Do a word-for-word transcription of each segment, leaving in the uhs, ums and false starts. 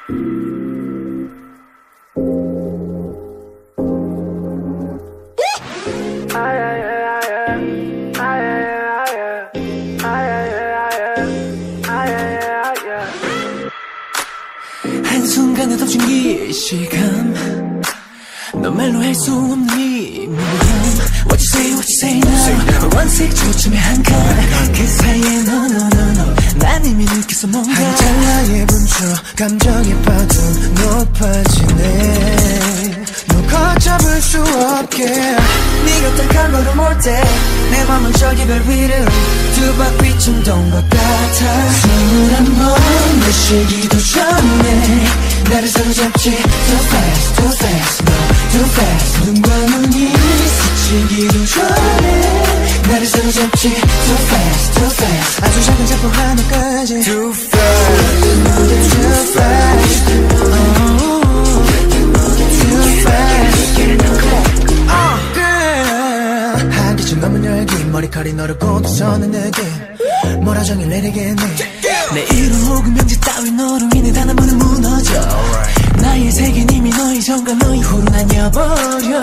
한순간에 덮친 기시감 너 말로 할 수 없는 이 무념 What you say, what you say now 원색 초점의 한칸 그 사이에 no no no no 난 이미 느꼈어 뭔가 한 찰나의 분초 감정이 파도 높아지네 너 걷잡을 수 없게 네가 딱 한 걸음 올 때 내 맘은 저기 별 위로 두 바퀴 충동 것 같아 숨을 한 번 내쉬기도 전에 나를 사로잡지 Too fast, too fast, no, too fast 눈과 눈이 스치기도 전에 나를 사로잡지 Too fast, too fast 아주 작은 작품 하나까지 Too fast, too fast oh, too fast oh, girl 한기쯤 넘은 열기 머리칼이 너를 꽂아서는 느낌 뭐라 정일 내리겠네 내 이름 혹은 명제 따위 너로 인해 단 한 번은 무너져 나의 세계는 이미 너의 전과 너의 후로 나뉘어버려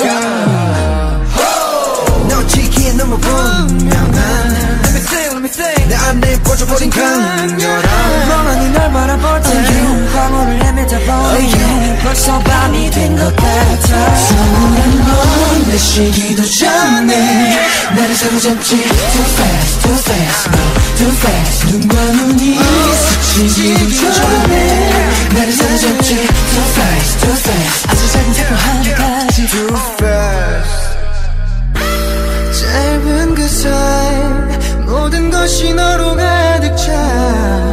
놓치기에 너무 분명한 Let me say, let me say 내 안에 꽂혀버린 강렬한 멍하니 널 바라볼 때 황홀을 헤매다 보니 벌써 밤이 된 것 같아 숨을 한번 내쉬기도 전에 나를 사로잡지 Too fast, too fast, no, too fast 눈과 눈이 스치기도 전에 나를 사로잡지 Too fast, too fast 아주 작은 세포 하나까지 Too fast 짧은 그 사이 모든 것이 너로 가득 차